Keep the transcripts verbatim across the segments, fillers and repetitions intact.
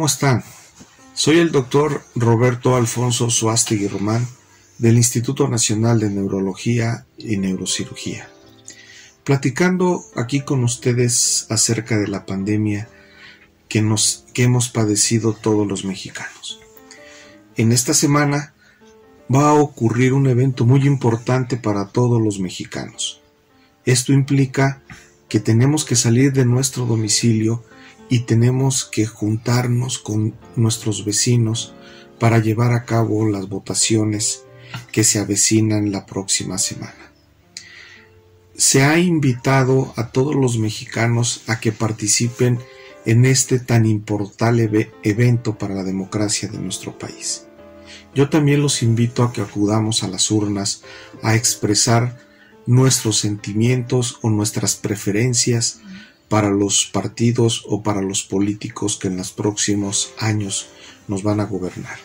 ¿cómo están? Soy el doctor Roberto Alfonso Suástegui Román del Instituto Nacional de Neurología y Neurocirugía, platicando aquí con ustedes acerca de la pandemia que, nos, que hemos padecido todos los mexicanos. En esta semana va a ocurrir un evento muy importante para todos los mexicanos. Esto implica que tenemos que salir de nuestro domicilio y tenemos que juntarnos con nuestros vecinos para llevar a cabo las votaciones que se avecinan la próxima semana. Se ha invitado a todos los mexicanos a que participen en este tan importante evento para la democracia de nuestro país. Yo también los invito a que acudamos a las urnas a expresar nuestros sentimientos o nuestras preferencias para los partidos o para los políticos que en los próximos años nos van a gobernar.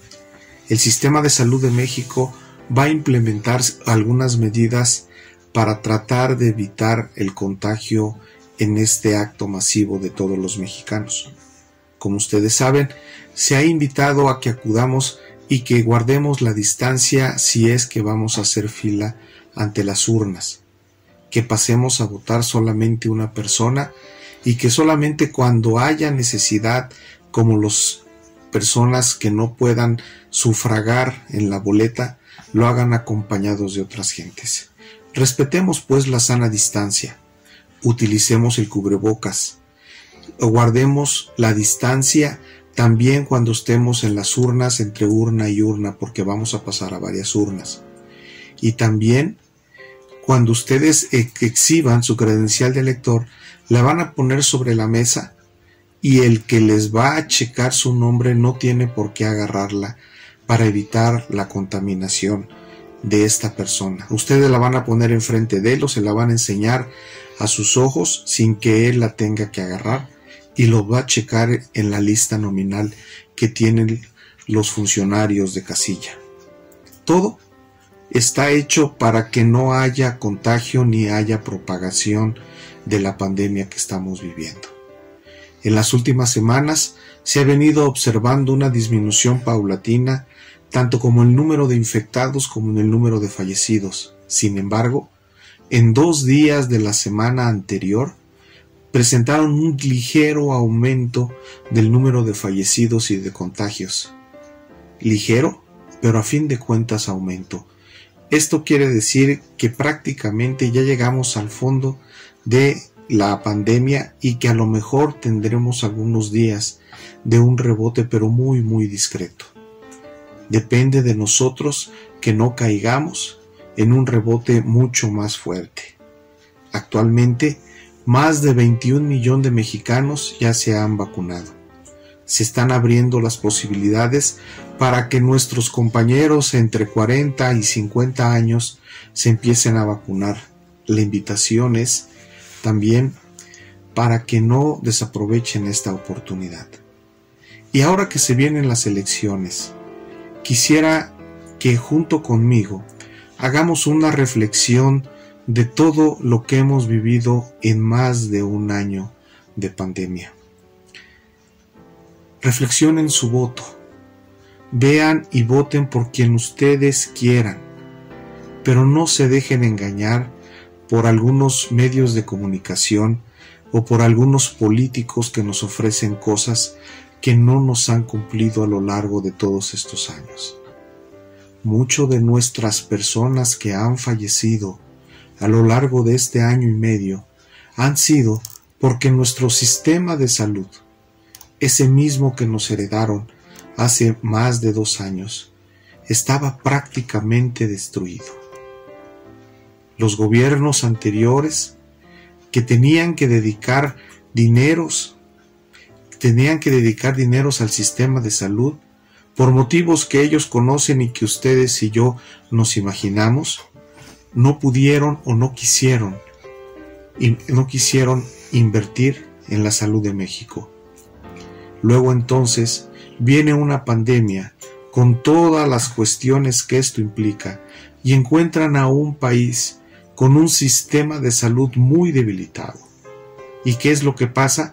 El sistema de salud de México va a implementar algunas medidas para tratar de evitar el contagio en este acto masivo de todos los mexicanos. Como ustedes saben, se ha invitado a que acudamos y que guardemos la distancia si es que vamos a hacer fila ante las urnas, que pasemos a votar solamente una persona y que solamente cuando haya necesidad, como las personas que no puedan sufragar en la boleta, lo hagan acompañados de otras gentes. Respetemos pues la sana distancia, utilicemos el cubrebocas, guardemos la distancia también cuando estemos en las urnas, entre urna y urna, porque vamos a pasar a varias urnas. Y también cuando ustedes exhiban su credencial de elector, la van a poner sobre la mesa y el que les va a checar su nombre no tiene por qué agarrarla para evitar la contaminación de esta persona. Ustedes la van a poner enfrente de él o se la van a enseñar a sus ojos sin que él la tenga que agarrar y lo va a checar en la lista nominal que tienen los funcionarios de casilla. Todo está hecho para que no haya contagio ni haya propagación de la pandemia que estamos viviendo. En las últimas semanas se ha venido observando una disminución paulatina tanto como el número de infectados como en el número de fallecidos. Sin embargo, en dos días de la semana anterior presentaron un ligero aumento del número de fallecidos y de contagios. Ligero, pero a fin de cuentas aumento. Esto quiere decir que prácticamente ya llegamos al fondo de la pandemia y que a lo mejor tendremos algunos días de un rebote, pero muy muy discreto. Depende de nosotros que no caigamos en un rebote mucho más fuerte. Actualmente, más de veintiún millones de mexicanos ya se han vacunado. Se están abriendo las posibilidades para que nuestros compañeros entre cuarenta y cincuenta años se empiecen a vacunar. La invitación es también para que no desaprovechen esta oportunidad. Y ahora que se vienen las elecciones, quisiera que junto conmigo hagamos una reflexión de todo lo que hemos vivido en más de un año de pandemia. Reflexionen su voto, vean y voten por quien ustedes quieran, pero no se dejen engañar por algunos medios de comunicación o por algunos políticos que nos ofrecen cosas que no nos han cumplido a lo largo de todos estos años. Mucho de nuestras personas que han fallecido a lo largo de este año y medio han sido porque nuestro sistema de salud, ese mismo que nos heredaron hace más de dos años, estaba prácticamente destruido. Los gobiernos anteriores que tenían que dedicar dineros, tenían que dedicar dineros al sistema de salud, por motivos que ellos conocen y que ustedes y yo nos imaginamos, no pudieron o no quisieron, y no quisieron invertir en la salud de México. Luego entonces viene una pandemia con todas las cuestiones que esto implica y encuentran a un país con un sistema de salud muy debilitado. ¿Y qué es lo que pasa?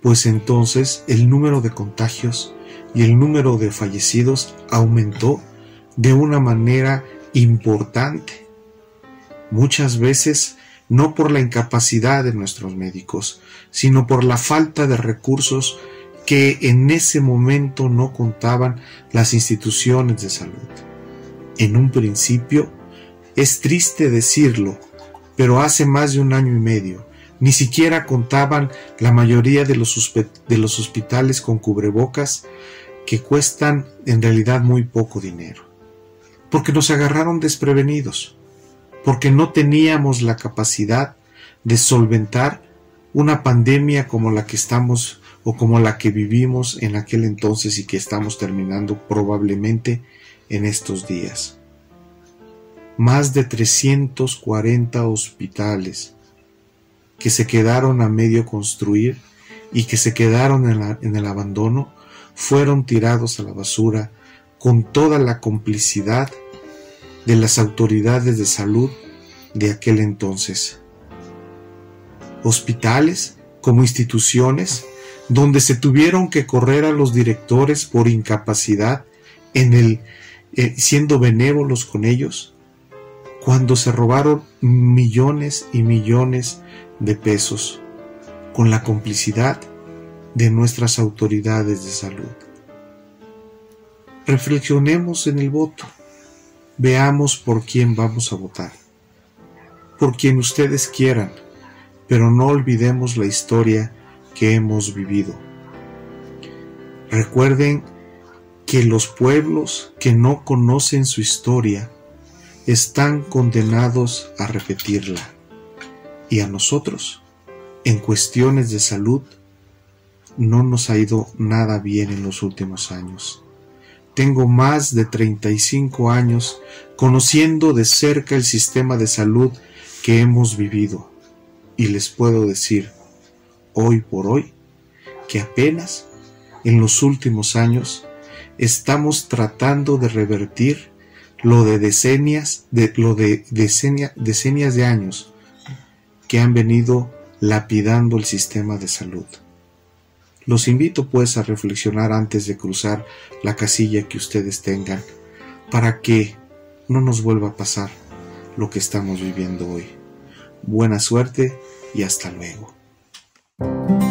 pues entonces el número de contagios y el número de fallecidos aumentó de una manera importante. Muchas veces no por la incapacidad de nuestros médicos, sino por la falta de recursos que en ese momento no contaban las instituciones de salud. En un principio, es triste decirlo, pero hace más de un año y medio, ni siquiera contaban la mayoría de los, de los hospitales con cubrebocas, que cuestan en realidad muy poco dinero. Porque nos agarraron desprevenidos, porque no teníamos la capacidad de solventar una pandemia como la que estamos o como la que vivimos en aquel entonces y que estamos terminando probablemente en estos días. Más de trescientos cuarenta hospitales que se quedaron a medio construir y que se quedaron en, la, en el abandono fueron tirados a la basura con toda la complicidad de las autoridades de salud de aquel entonces. Hospitales como instituciones donde se tuvieron que correr a los directores por incapacidad en el eh, siendo benévolos con ellos, cuando se robaron millones y millones de pesos con la complicidad de nuestras autoridades de salud. Reflexionemos en el voto. Veamos por quién vamos a votar. Por quien ustedes quieran, pero no olvidemos la historia que hemos vivido. Recuerden que los pueblos que no conocen su historia están condenados a repetirla. Y a nosotros, en cuestiones de salud, no nos ha ido nada bien en los últimos años. Tengo más de treinta y cinco años conociendo de cerca el sistema de salud que hemos vivido, y les puedo decir, hoy por hoy, que apenas en los últimos años estamos tratando de revertir lo de decenias de, lo de decenia, decenias de años que han venido lapidando el sistema de salud. Los invito pues a reflexionar antes de cruzar la casilla que ustedes tengan, para que no nos vuelva a pasar lo que estamos viviendo hoy. Buena suerte y hasta luego.